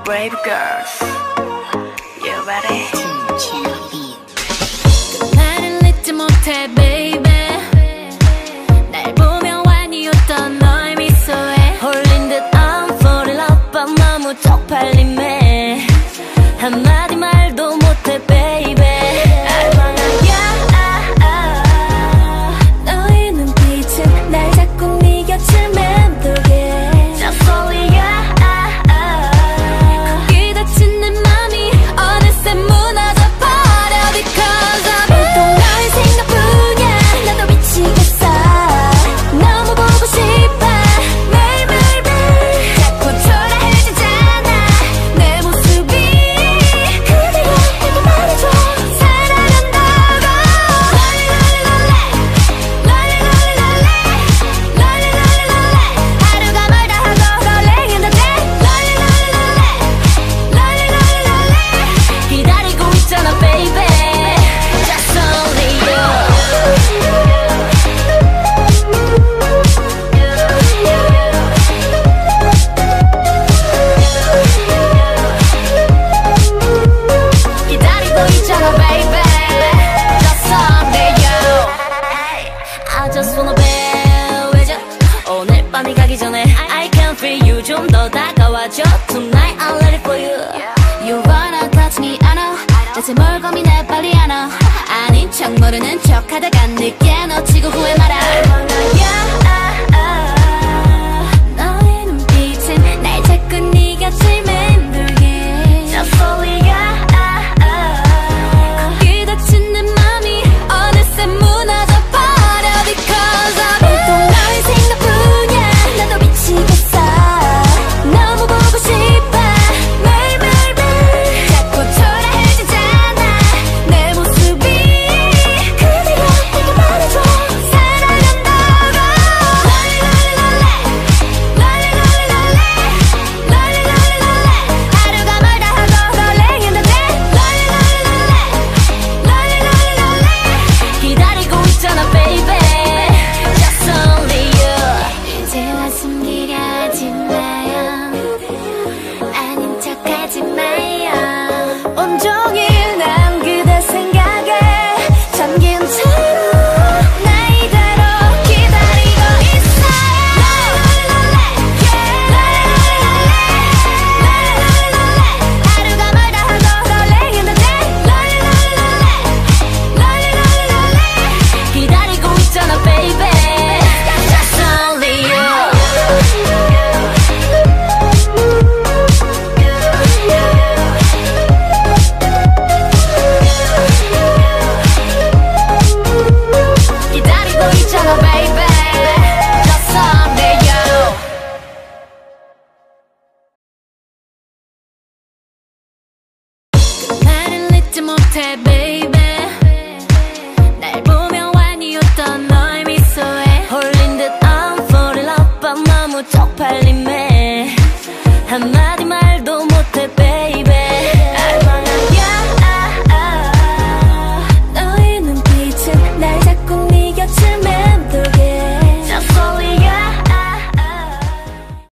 brave girls. You ready? 나를 잊지 못해 baby. 날 보며 완이 웃던 너의 미소에 홀린 듯 I'm falling up. 너무 쪽팔림에 한마디 말도 못해 baby. 너의 눈빛은 날 자꾸 네 곁을 맴돌게. Just only you. 거기 닫힌 내 맘이 어느새 무너져 버려 because of you. 또 너의 생각뿐이야. 나도 미치겠어. 너무 보고 싶어 매일매일. 자꾸 초라해지잖아 내 모습이. 그대가 내게 말해줘 사랑한다고. 하루가 멀다 하고 rolling in the day. 기다리고 있잖아 baby. Just only you. 기다리고 있잖아 baby. Just only you. I just wanna be with you. 오늘 밤이 가기 전에 I can feel you. 좀 더 다가와줘 Tonight I'm ready for you. You wanna touch me I know. 대체 뭘 고민해 빨리 안 와. 아닌 척 모르는 척 하다가 늦게 놓치고 후회 마라. 너의 눈빛은 날 자꾸 네 곁을 맴돌게. Just only you. 거기 닫힌 내 맘이 어느새 무너져 버려 because of you. 또 너의 생각뿐이야. 나도 미치겠어. 너무 보고 싶어 매일매일. 자꾸 초라해지잖아 내 모습이. 그대가 내게 말해줘 사랑한다고. 하루가 멀다 하고 rolling in the day. 기다리고 있잖아 baby. Just only you. 이제와 숨기려 하지 마요. 아닌 척하지 마요. 온종일 난 그대 생각에 잠긴 채로 나 이대로 기다리고 있어요. 하루가 멀다 하고 rolling in the day. 기다리고 있잖아 baby. Just only you. 기다리고 있잖아 baby. Just only you. 나를 잊지 못해 baby. 날 보며 완이 웃던 너의 미소에 홀린 듯 I'm falling up. 너무 쪽팔림에 한마디